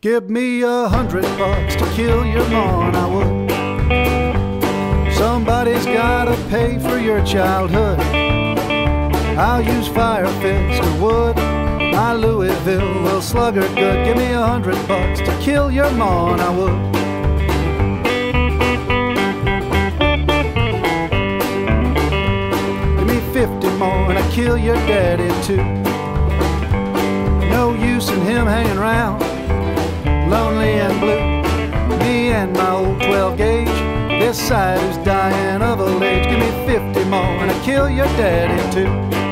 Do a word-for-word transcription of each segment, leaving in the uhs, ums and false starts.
Give me a hundred bucks to kill your ma, and I would. Somebody's gotta pay for your childhood. I'll use fire, fist, or wood. My Louisville will slug her good. Give me a hundred bucks to kill your ma, and I would. Give me fifty more and I kill your daddy too. No use in him hanging around, lonely and blue. Me and my old twelve gauge, this side who's dying of old age. Give me fifty more and I kill your daddy too.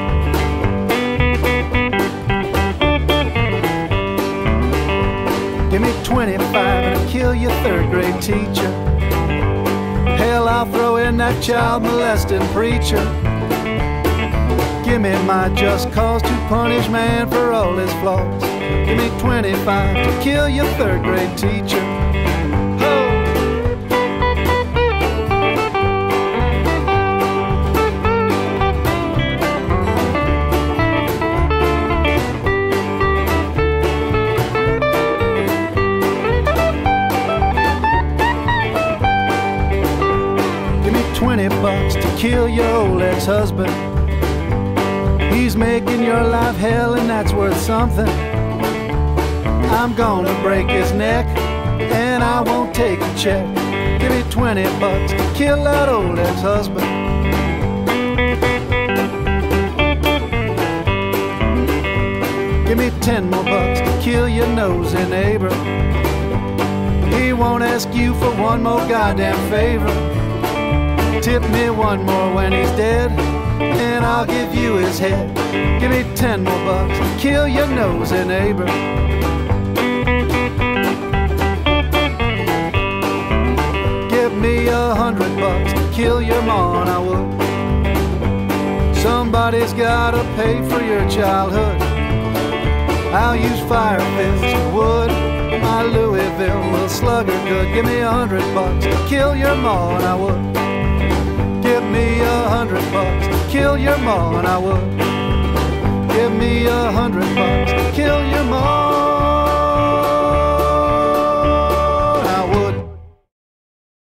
Give me twenty-five and I kill your third grade teacher. Hell, I'll throw in that child molesting preacher. Give me my just cause to punish man for all his flaws. Give me twenty-five to kill your third grade teacher. Twenty bucks to kill your old ex-husband. He's making your life hell and that's worth something. I'm gonna break his neck and I won't take a check. Give me twenty bucks to kill that old ex-husband. Give me ten more bucks to kill your nosy neighbor. He won't ask you for one more goddamn favor. Tip me one more when he's dead, and I'll give you his head. Give me ten more bucks to kill your nosy neighbor. Give me a hundred bucks to kill your ma, and I would. Somebody's gotta pay for your childhood. I'll use fire, fist, and wood. My Louisville will slug her good. Give me a hundred bucks to kill your ma, and I would. Give me a hundred bucks to kill your ma, and I would. Give me a hundred bucks